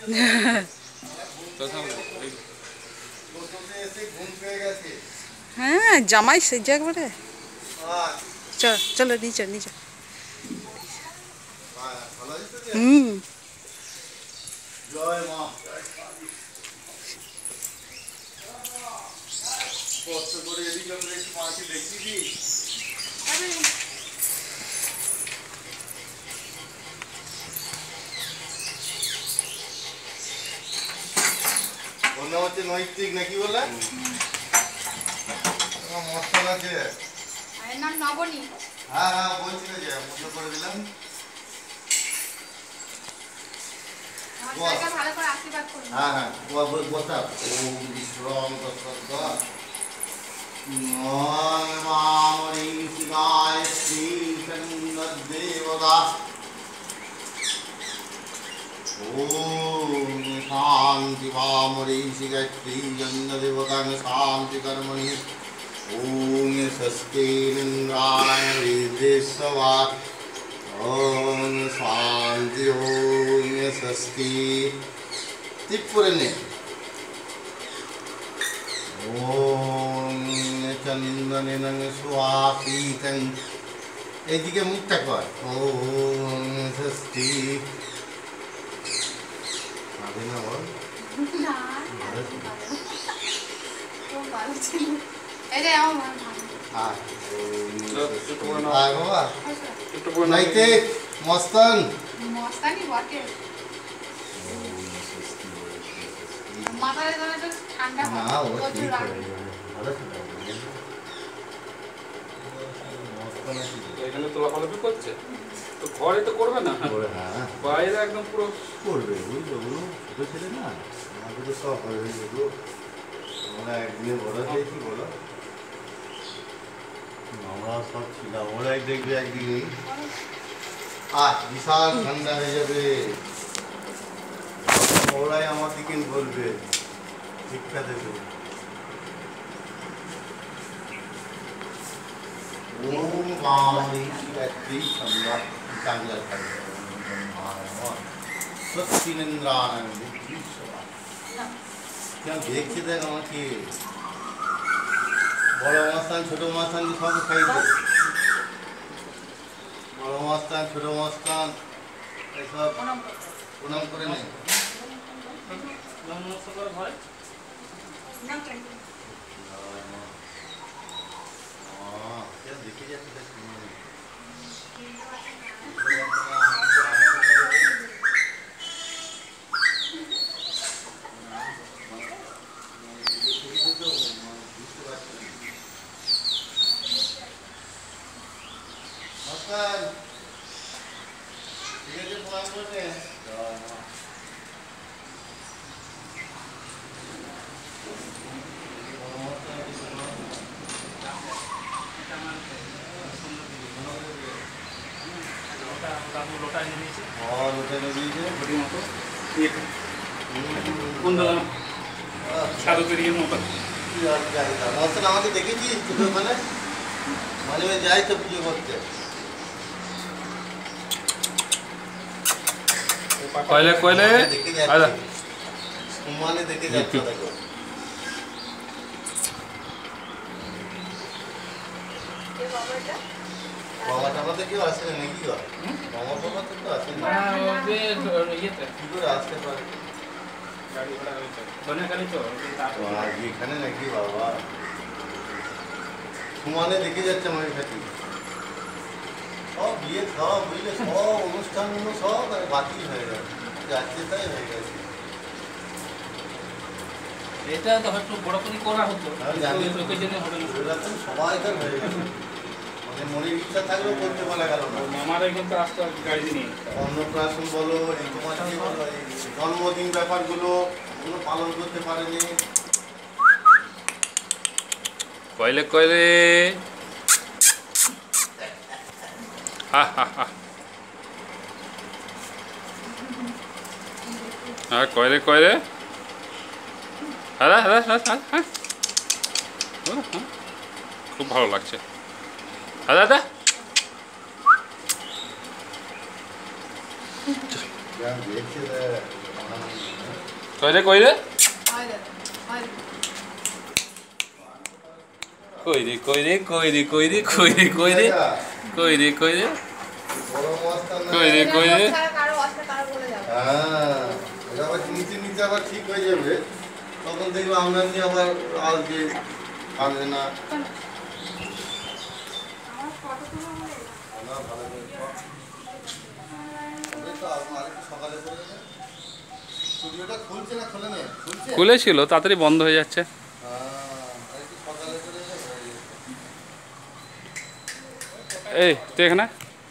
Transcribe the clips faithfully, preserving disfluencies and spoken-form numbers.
হ্যাঁ জামাই সেজে একবারে চল চলো নিচে নিচে হুম জয় মা কষ্ট করে এদিকে আমরা একটু মাকে দেখি দি ওর নাম হচ্ছে নৈতিক নাকি বলে মশলা আছে নাম নবনী হ্যাঁ হ্যাঁ বলছিল যে মনে করে দিলাম ভালো করে আশীর্বাদ করুন হ্যাঁ হ্যাঁ বসা ওম বিশ্বং তৎসৎ নম মামরি শিবায় শ্রী দেবতা ওম শান্তি মামরি শিবায় শ্রী দেবতা শান্তি কর্মণি ওম ষষ্ঠী ইন্দ্রায় বিদেশবা ओम शांति ओम षष्ठी त्रिपुरे ने ओम चंदन सुवासितं एदिके मुक्ता कर ओम षष्ठी आगे ना बोल না তো ভালো ছিল এই যে আমার हाँ हाँ बाबा नाइते मस्तन মস্তানি বটে মাথায় ধরে তো ঠান্ডা ना वो প্রচুর ठीक রাগ है ভালো ছিল মস্তন আছে এখানে তো লাফালাফি করছে তো ঘরে তো করবে না ওরে হ্যাঁ বাইরে একদম পুরো করবে বুঝলো গুলো ছোট ছেলে না আমাদের তো সব হয়ে গেলো আমরা একদিনে বড় হয়েছি বলো আমরা সব ছিলাম ওরাই দেখবে একদিনে আজ বিশাল ঠান্ডা হয়ে যাবে ওরাই আমার দিকে বলবে শিক্ষা দেবে ওম গামী একটি সন্ধ্যা চাঙ্গা থাকবে সত্যিনেন্দ্রানন্দ কেন দেখছি দেখ আমাকে বড় মাস্তান ছোট মাস্তান সব খাইবে বড় মাস্তান ছোট মাস্তান এসব প্রণাম করে নেই দেখে যাচ্ছে নমস্কার ঠিক আছে প্রণাম করবে লোটা এনে দিয়েছে और उठे नदीजे বড়ি মতো কোন দাদা সাদু পেরিয়ে মতো यार क्या है मौसम আমাকে দেখেছি ছোট মানে মানে मैं যাই তো পুজো করতে কয়লে কয়লে আদা মানে দেখে যাচ্ছে দেখো এই বাবাটা বাবা টাবাতে কেউ আসে না নাকি গো বাবা বাবা তো আসে না ইয়েতে কি করে আসতে পারে গাড়ি ঘোড়া হয়েছে ধনে গাড়ি তো আর এখানে নাকি বাবা সমানে দেখে যাচ্ছে আমার কাছে সব বিয়ে সব বুঝলে সব অনুষ্ঠানগুলো সব বাতিল হয়ে গেছে যাচ্ছে তাই হয়ে গেছে এটা তো হয়তো বড় করে করা হতো জানি লোকের জন্য হবে না এরকম সবাইকার হয়ে গেছে মানে মনের ইচ্ছা থাকলেও করতে পারা গেল না মামারাই কিন্তু আসতে গাড়ি নিয়ে অন্নপ্রাশন বলো এই তোমার যে বলো এই জন্মদিন ব্যাপারগুলো ওগুলো পালন করতে পারেনি কয়লে কয়লে হা হা হা হ্যাঁ কয়লে কয়লে হ্যাঁ হ্যাঁ হ্যাঁ হ্যাঁ হ্যাঁ খুব ভালো লাগছে হ্যাঁ দাদা দেখছে কই রে কই রে হয় রে হয় রে কই রে কই রে কই রে কই রে কই রে কই রে কই রে কই রে বড় মাছটা না। কই রে কই রে ছাড়া কারো আসতে কারো বলে যাবে হ্যাঁ, এটা আবার নিচে নিচে আবার ঠিক হয়ে যাবে, তখন দেখবে আমদানি আবার আসবে, আসবে না। আমার ফটো তুলো বলে না, ভালো করে কর। ওই তো আর- আরেকটু সকালে করে দেবে। স্টুডিওটা খুলছে না খোলে নেই? খুলছে? খুলেছিল তাড়াতাড়ি বন্ধ হয়ে যাচ্ছে হ্যাঁ, আরেকটু সকালে করে দেবে, হয়ে যাবে। এই তুই এখানে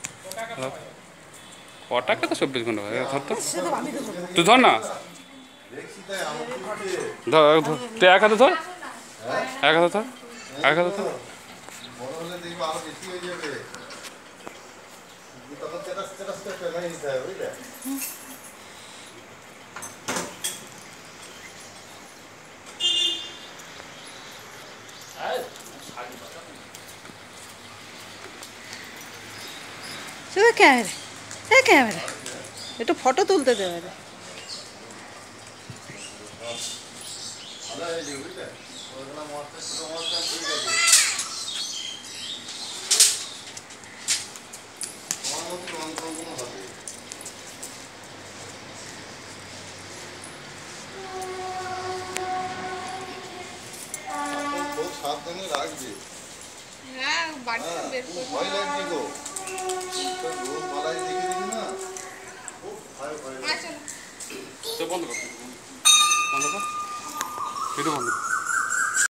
ক টাকা তো চব্বিশ ঘন্টা হয় ধর তো তুই ধর না দেখছি তাই আমার খুলছে। ধর ধর তুই এক হাতে ধর এক হাতে ধর এক হাতে ধর বড় হলে দেখবে আরো বেশি হয়ে যাবে। তখন চেটাস চেটাস করে ফেলাই নিতে হবে, বুঝলে? শুধু ক্যামেরা এই ক্যামেরা একটু ফটো তুলতে দেবে রে ভালো হয়েছে, বুঝলে? ওইগুলো মাছটা ছোট মাছটা ঠিক আছে। তোমার মতো রং কোনো হবে। এখন খুব সাবধানে রাখবে। হ্যাঁ বাড়ি হ্যাঁ, বের খুব করে ভয় লাগছে গো। তো রোদ বালাই দেখে দেখি না, খুব ভয় ভয় লাগছে। আচ্ছা বন্ধ কর বন্ধ কর এটা বন্ধ কর